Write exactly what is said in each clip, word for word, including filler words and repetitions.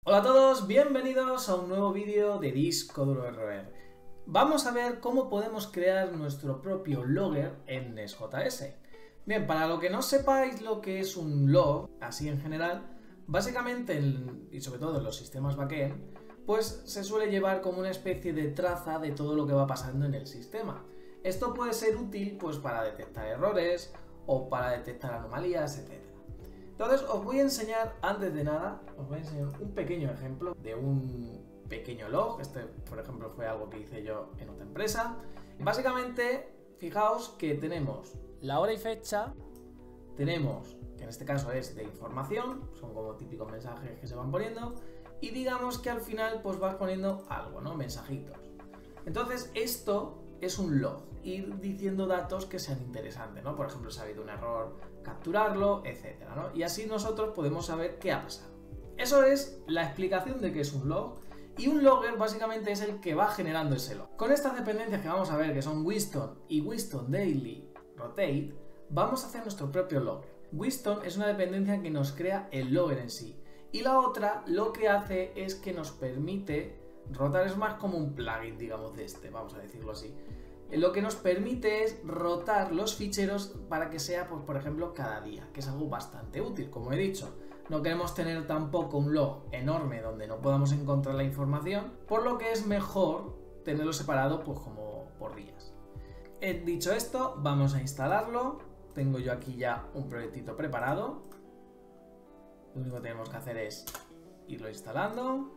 Hola a todos, bienvenidos a un nuevo vídeo de Disco Duro Error. Vamos a ver cómo podemos crear nuestro propio logger en Nest.js. Bien, para lo que no sepáis lo que es un log, así en general, básicamente, en, y sobre todo en los sistemas backend, pues se suele llevar como una especie de traza de todo lo que va pasando en el sistema. Esto puede ser útil pues para detectar errores o para detectar anomalías, etcétera. Entonces os voy a enseñar, antes de nada, os voy a enseñar un pequeño ejemplo de un pequeño log. Este, por ejemplo, fue algo que hice yo en otra empresa. Básicamente, fijaos que tenemos la hora y fecha, tenemos, que en este caso es de información, son como típicos mensajes que se van poniendo, y digamos que al final pues vas poniendo algo, ¿no? Mensajitos. Entonces esto es un log, ir diciendo datos que sean interesantes, ¿no? Por ejemplo, si ha habido un error, capturarlo, etcétera, ¿no? Y así nosotros podemos saber qué ha pasado. Eso es la explicación de qué es un log, y un logger básicamente es el que va generando ese log. Con estas dependencias que vamos a ver, que son Wisdom y Wisdom Daily Rotate, vamos a hacer nuestro propio logger. Wisdom es una dependencia que nos crea el logger en sí, y la otra lo que hace es que nos permite rotar, es más como un plugin, digamos, de este, vamos a decirlo así. Lo que nos permite es rotar los ficheros para que sea, pues, por ejemplo, cada día, que es algo bastante útil, como he dicho. No queremos tener tampoco un log enorme donde no podamos encontrar la información, por lo que es mejor tenerlo separado, pues, como por días. He dicho esto, vamos a instalarlo. Tengo yo aquí ya un proyectito preparado. Lo único que tenemos que hacer es irlo instalando.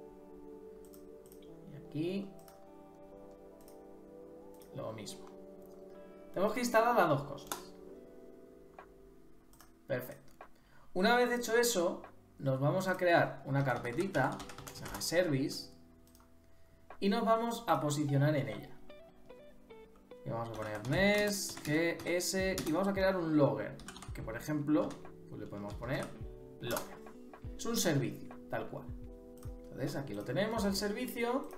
Aquí lo mismo. Tenemos que instalar las dos cosas. Perfecto. Una vez hecho eso, nos vamos a crear una carpetita que se llama Service y nos vamos a posicionar en ella. Y vamos a poner Nest, G S y vamos a crear un logger, que por ejemplo, pues le podemos poner logger. Es un servicio, tal cual. Entonces aquí lo tenemos, el servicio.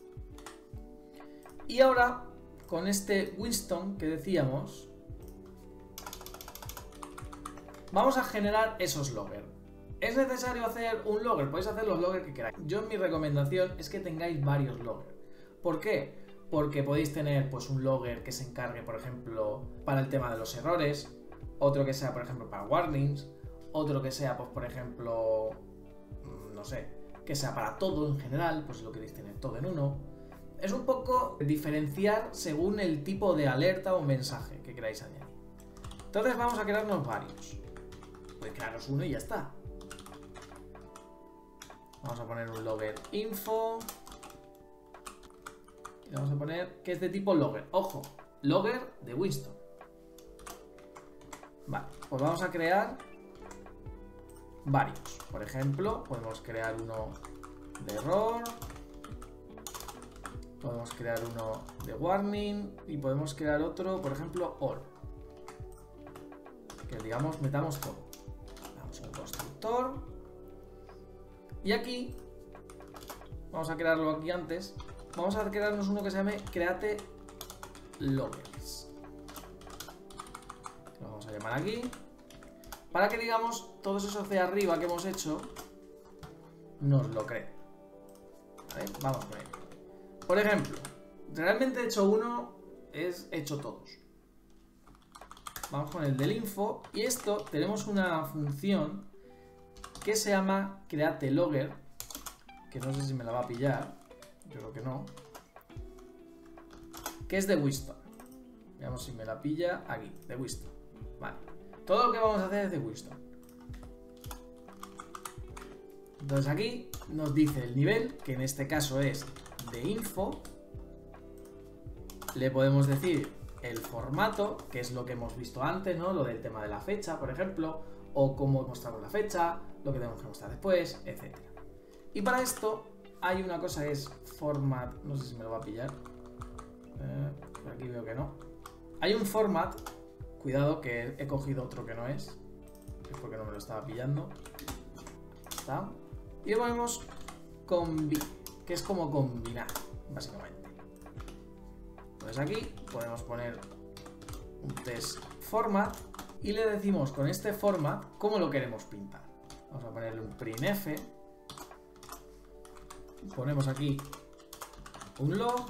Y ahora, con este Wisdom que decíamos, vamos a generar esos loggers. ¿Es necesario hacer un logger? Podéis hacer los loggers que queráis. Yo, mi recomendación es que tengáis varios loggers. ¿Por qué? Porque podéis tener pues un logger que se encargue, por ejemplo, para el tema de los errores, otro que sea, por ejemplo, para warnings, otro que sea, pues, por ejemplo, no sé, que sea para todo en general, pues lo queréis tener todo en uno. Es un poco diferenciar según el tipo de alerta o mensaje que queráis añadir. Entonces vamos a crearnos varios. Podéis crearos uno y ya está. Vamos a poner un logger info. Y vamos a poner que es de tipo logger. Ojo, logger de Wisdom. Vale, pues vamos a crear varios. Por ejemplo, podemos crear uno de error. Podemos crear uno de warning y podemos crear otro, por ejemplo, all. Que digamos, metamos todo. Damos un constructor. Y aquí, vamos a crearlo aquí antes, vamos a crearnos uno que se llame create loggers. Lo vamos a llamar aquí. Para que, digamos, todos esos de arriba que hemos hecho, nos lo cree. ¿Vale? Vamos con ello. Por ejemplo, realmente he hecho uno, es hecho todos. Vamos con el del info y esto tenemos una función que se llama create logger, que no sé si me la va a pillar, yo creo que no, que es de Wisdom. Veamos si me la pilla aquí, de Wisdom. Vale, todo lo que vamos a hacer es de Wisdom. Entonces aquí nos dice el nivel, que en este caso es de info. Le podemos decir el formato, que es lo que hemos visto antes, ¿no? Lo del tema de la fecha, por ejemplo, o cómo mostramos la fecha, lo que tenemos que mostrar después, etcétera. Y para esto hay una cosa que es format, no sé si me lo va a pillar, eh, por aquí veo que no. Hay un format, cuidado que he cogido otro que no es, es porque no me lo estaba pillando. ¿Está? Y le ponemos combi, que es como combinar, básicamente. Entonces aquí podemos poner un test format y le decimos con este format cómo lo queremos pintar. Vamos a ponerle un printf ponemos aquí un log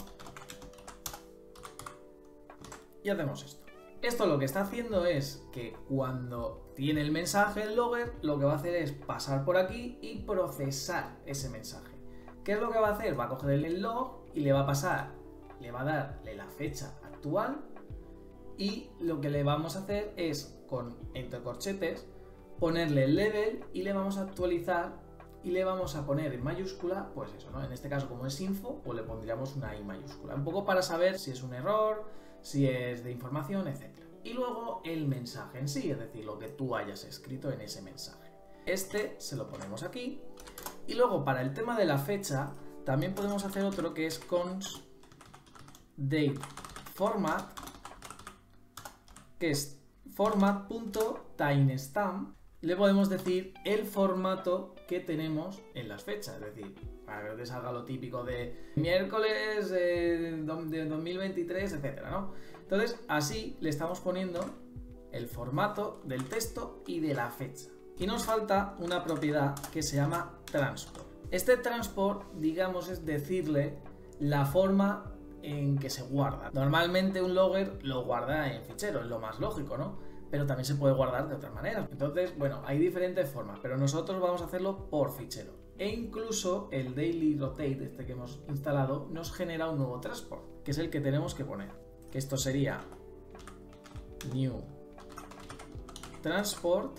y hacemos esto. Esto lo que está haciendo es que cuando tiene el mensaje el logger, lo que va a hacer es pasar por aquí y procesar ese mensaje. ¿Qué es lo que va a hacer? Va a coger el log y le va a pasar, le va a darle la fecha actual y lo que le vamos a hacer es, con entre corchetes, ponerle el level y le vamos a actualizar y le vamos a poner en mayúscula, pues eso, ¿no? En este caso, como es info, pues le pondríamos una I mayúscula, un poco para saber si es un error, si es de información, etcétera. Y luego el mensaje en sí, es decir, lo que tú hayas escrito en ese mensaje. Este se lo ponemos aquí. Y luego para el tema de la fecha, también podemos hacer otro que es const date format, que es format.timestamp. Le podemos decir el formato que tenemos en las fechas, es decir, para que salga lo típico de miércoles eh, de dos mil veintitrés, etcétera, ¿no? Entonces, así le estamos poniendo el formato del texto y de la fecha. Y nos falta una propiedad que se llama transport. Este transport, digamos, es decirle la forma en que se guarda. Normalmente un logger lo guarda en fichero, es lo más lógico, ¿no? Pero también se puede guardar de otras maneras. Entonces, bueno, hay diferentes formas, pero nosotros vamos a hacerlo por fichero. E incluso el daily rotate, este que hemos instalado, nos genera un nuevo transport, que es el que tenemos que poner. Que esto sería new transport,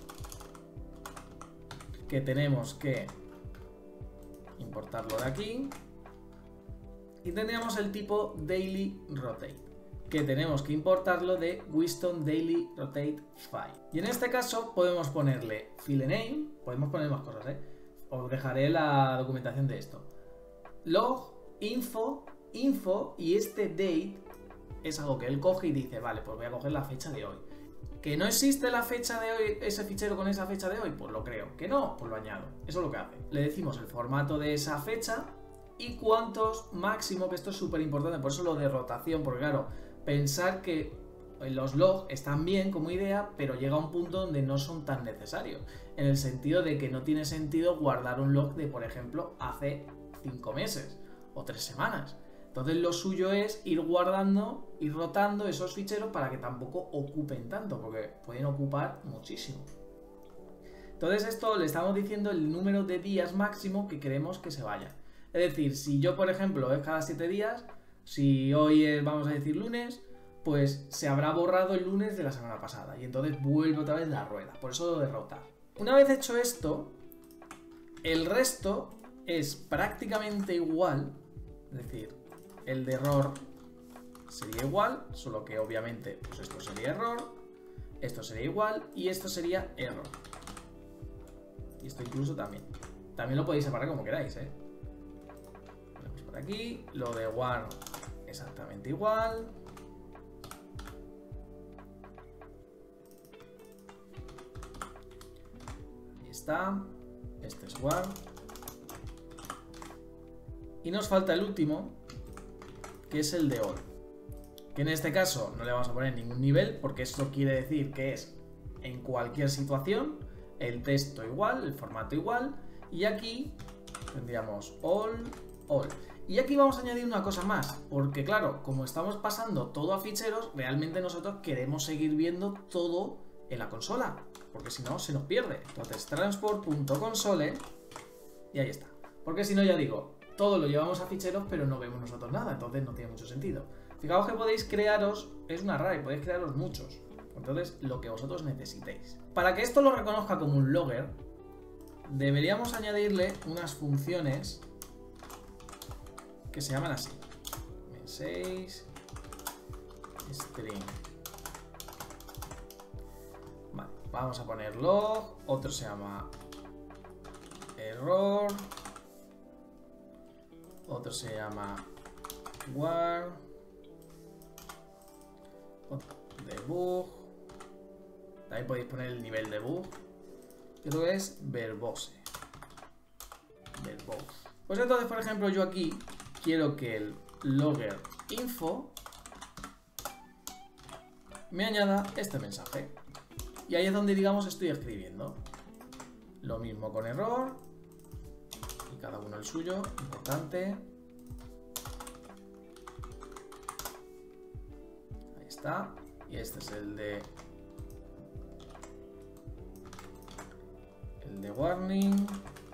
que tenemos que importarlo de aquí. Y tendríamos el tipo daily rotate, que tenemos que importarlo de Wisdom Daily Rotate File. Y en este caso podemos ponerle file name, podemos poner más cosas, ¿eh? Os dejaré la documentación de esto. Log, info, info y este date es algo que él coge y dice, vale, pues voy a coger la fecha de hoy. ¿Que no existe la fecha de hoy, ese fichero con esa fecha de hoy? Pues lo creo. ¿Que no? Pues lo añado. Eso es lo que hace. Le decimos el formato de esa fecha y cuántos máximo, que esto es súper importante, por eso lo de rotación, porque claro, pensar que los logs están bien como idea, pero llega a un punto donde no son tan necesarios, en el sentido de que no tiene sentido guardar un log de, por ejemplo, hace cinco meses o tres semanas. Entonces lo suyo es ir guardando, ir rotando esos ficheros para que tampoco ocupen tanto, porque pueden ocupar muchísimo. Entonces esto le estamos diciendo el número de días máximo que queremos que se vayan. Es decir, si yo, por ejemplo, es cada siete días, si hoy es, vamos a decir, lunes, pues se habrá borrado el lunes de la semana pasada y entonces vuelve otra vez la rueda. Por eso lo de rotar. Una vez hecho esto, el resto es prácticamente igual, es decir, el de error sería igual, solo que obviamente pues esto sería error, esto sería igual y esto sería error. Y esto incluso también. También lo podéis separar como queráis, ¿eh? Ponemos por aquí, lo de one exactamente igual. Ahí está. Este es one. Y nos falta el último, que es el de all. Que en este caso no le vamos a poner ningún nivel, porque esto quiere decir que es en cualquier situación, el texto igual, el formato igual, y aquí tendríamos all, all. Y aquí vamos a añadir una cosa más, porque claro, como estamos pasando todo a ficheros, realmente nosotros queremos seguir viendo todo en la consola, porque si no se nos pierde. Entonces transport.console y ahí está. Porque si no, ya digo, todo lo llevamos a ficheros, pero no vemos nosotros nada, entonces no tiene mucho sentido. Fijaos que podéis crearos, es una array, podéis crearos muchos. Entonces, lo que vosotros necesitéis. Para que esto lo reconozca como un logger, deberíamos añadirle unas funciones que se llaman así. men seis string. Vale, vamos a poner log, otro se llama error, otro se llama war, otro debug, también podéis poner el nivel de bug, y otro es verbose, verbose. Pues entonces, por ejemplo, yo aquí quiero que el logger info me añada este mensaje, y ahí es donde, digamos, estoy escribiendo. Lo mismo con error y cada uno el suyo, importante. Ahí está. Y este es el de... El de warning.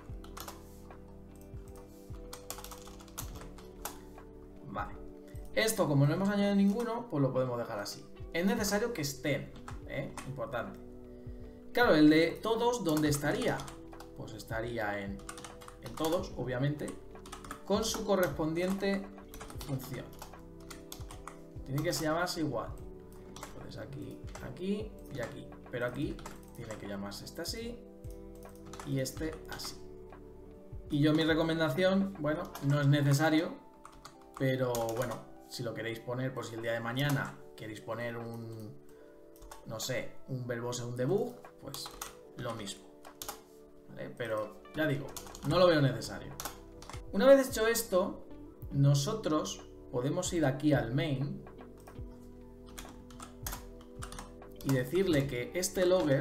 Vale. Esto, como no hemos añadido ninguno, pues lo podemos dejar así. Es necesario que estén, ¿eh? Importante. Claro, el de todos, ¿dónde estaría? Pues estaría en, en todos, obviamente, con su correspondiente función. Tiene que llamarse igual. Entonces aquí, aquí y aquí. Pero aquí tiene que llamarse este así y este así. Y yo mi recomendación, bueno, no es necesario, pero bueno, si lo queréis poner, por si el día de mañana queréis poner un, no sé, un verbose, un debug, pues lo mismo. ¿Vale? Pero ya digo, no lo veo necesario. Una vez hecho esto, nosotros podemos ir aquí al main y decirle que este logger,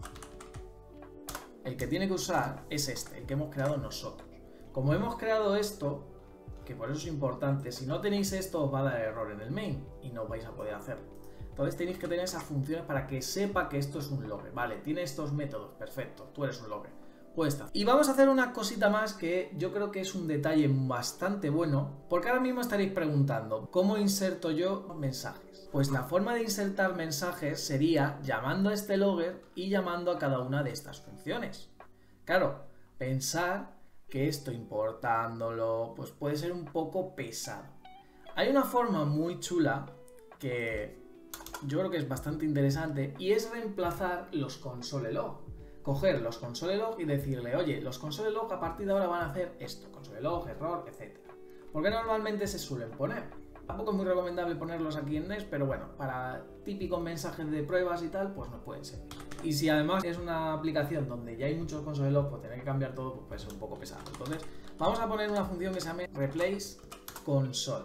el que tiene que usar es este, el que hemos creado nosotros. Como hemos creado esto, que por eso es importante, si no tenéis esto os va a dar error en el main y no vais a poder hacerlo. Entonces tenéis que tener esas funciones para que sepa que esto es un logger. Vale, tiene estos métodos, perfecto, tú eres un logger. Pues está. Y vamos a hacer una cosita más que yo creo que es un detalle bastante bueno, porque ahora mismo estaréis preguntando, ¿cómo inserto yo mensajes? Pues la forma de insertar mensajes sería llamando a este logger y llamando a cada una de estas funciones. Claro, pensar que esto importándolo, pues puede ser un poco pesado. Hay una forma muy chula que yo creo que es bastante interesante y es reemplazar los console log. Coger los console log y decirle, oye, los console log a partir de ahora van a hacer esto, console log, error, etcétera. Porque normalmente se suelen poner. Tampoco es muy recomendable ponerlos aquí en Nest, pero bueno, para típicos mensajes de pruebas y tal, pues nos pueden servir. Y si además es una aplicación donde ya hay muchos console log, pues tener que cambiar todo pues puede ser un poco pesado. Entonces, vamos a poner una función que se llame replace console,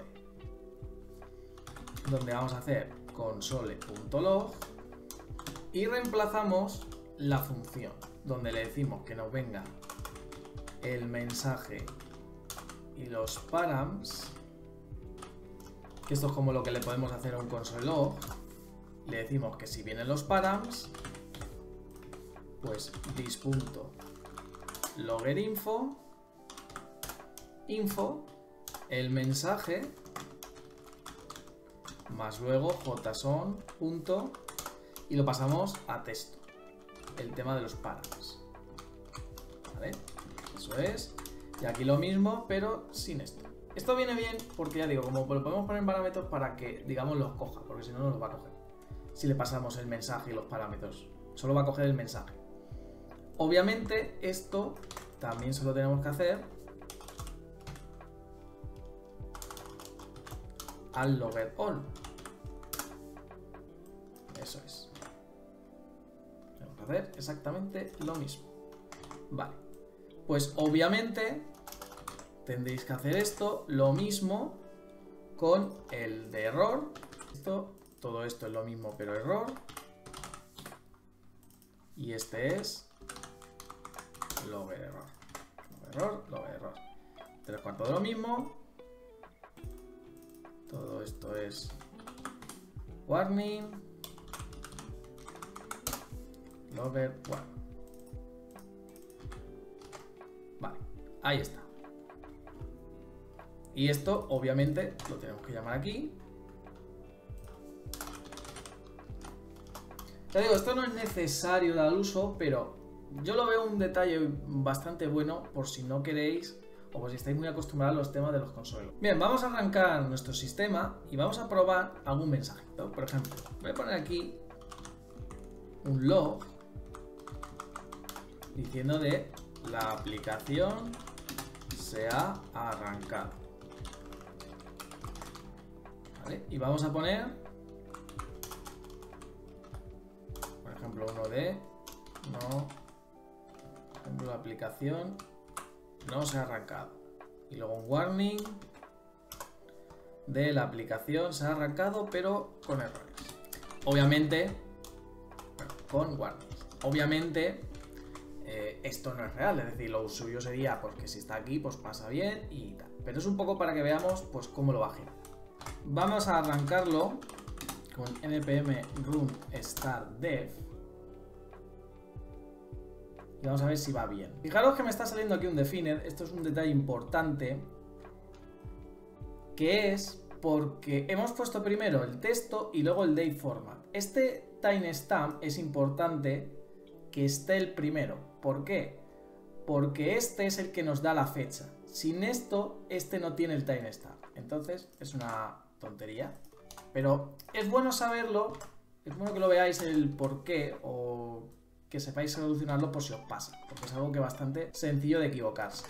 donde vamos a hacer console.log y reemplazamos la función, donde le decimos que nos venga el mensaje y los params, que esto es como lo que le podemos hacer a un console log. Le decimos que si vienen los params, pues this.loggerinfo info el mensaje más luego json punto y lo pasamos a texto, el tema de los params. ¿Vale? Eso es. Y aquí lo mismo, pero sin esto. Esto viene bien porque ya digo, como lo podemos poner en parámetros para que, digamos, los coja, porque si no, no los va a coger. Si le pasamos el mensaje y los parámetros, solo va a coger el mensaje. Obviamente, esto también se lo tenemos que hacer al logger all. Eso es. Tenemos que hacer exactamente lo mismo. Vale. Pues obviamente tendréis que hacer esto, lo mismo con el de error. Esto, todo esto es lo mismo, pero error. Y este es logger error. Logger error, logger error. Tres cuartos de lo mismo. Todo esto es warning. Logger warning. Vale, ahí está. Y esto, obviamente, lo tenemos que llamar aquí. Te digo, esto no es necesario dar uso, pero yo lo veo un detalle bastante bueno por si no queréis o por si estáis muy acostumbrados a los temas de los console. Bien, vamos a arrancar nuestro sistema y vamos a probar algún mensajito. Por ejemplo, voy a poner aquí un log diciendo de la aplicación se ha arrancado. ¿Vale? Y vamos a poner, por ejemplo, uno de no, por ejemplo, la aplicación no se ha arrancado. Y luego un warning de la aplicación se ha arrancado, pero con errores. Obviamente, bueno, con warnings. Obviamente, eh, esto no es real, es decir, lo suyo sería pues que si está aquí, pues pasa bien y tal. Pero es un poco para que veamos pues cómo lo va a generar. Vamos a arrancarlo con npm run start dev y vamos a ver si va bien. Fijaros que me está saliendo aquí un defined. Esto es un detalle importante, que es porque hemos puesto primero el texto y luego el date format. Este timestamp es importante que esté el primero. ¿Por qué? Porque este es el que nos da la fecha. Sin esto, este no tiene el timestamp. Entonces es una tontería. Pero es bueno saberlo, es bueno que lo veáis el por qué o que sepáis solucionarlo por si os pasa. Porque es algo que es bastante sencillo de equivocarse.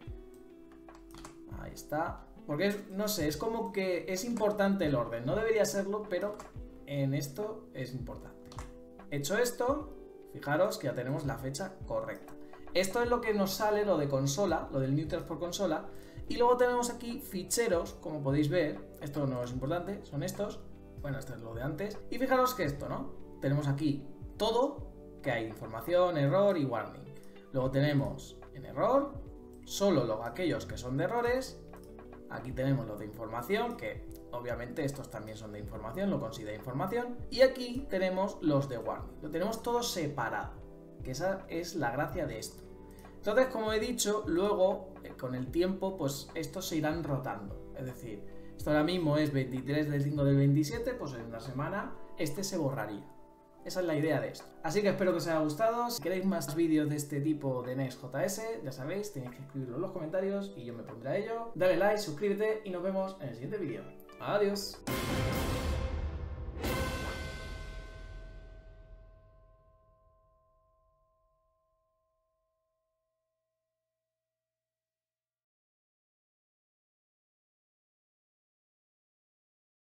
Ahí está. Porque, es, no sé, es como que es importante el orden. No debería serlo, pero en esto es importante. Hecho esto, fijaros que ya tenemos la fecha correcta. Esto es lo que nos sale, lo de consola, lo del new transport consola. Y luego tenemos aquí ficheros, como podéis ver. Esto no es importante, son estos. Bueno, esto es lo de antes. Y fijaros que esto, ¿no? Tenemos aquí todo, que hay información, error y warning. Luego tenemos en error, solo los, aquellos que son de errores. Aquí tenemos los de información, que obviamente estos también son de información, lo considera información. Y aquí tenemos los de warning. Lo tenemos todo separado, que esa es la gracia de esto. Entonces, como he dicho, luego, eh, con el tiempo, pues estos se irán rotando. Es decir, esto ahora mismo es veintitrés del cinco del veintisiete, pues en una semana este se borraría. Esa es la idea de esto. Así que espero que os haya gustado. Si queréis más vídeos de este tipo de Next.js, ya sabéis, tenéis que escribirlo en los comentarios y yo me pondré a ello. Dale like, suscríbete y nos vemos en el siguiente vídeo. Adiós.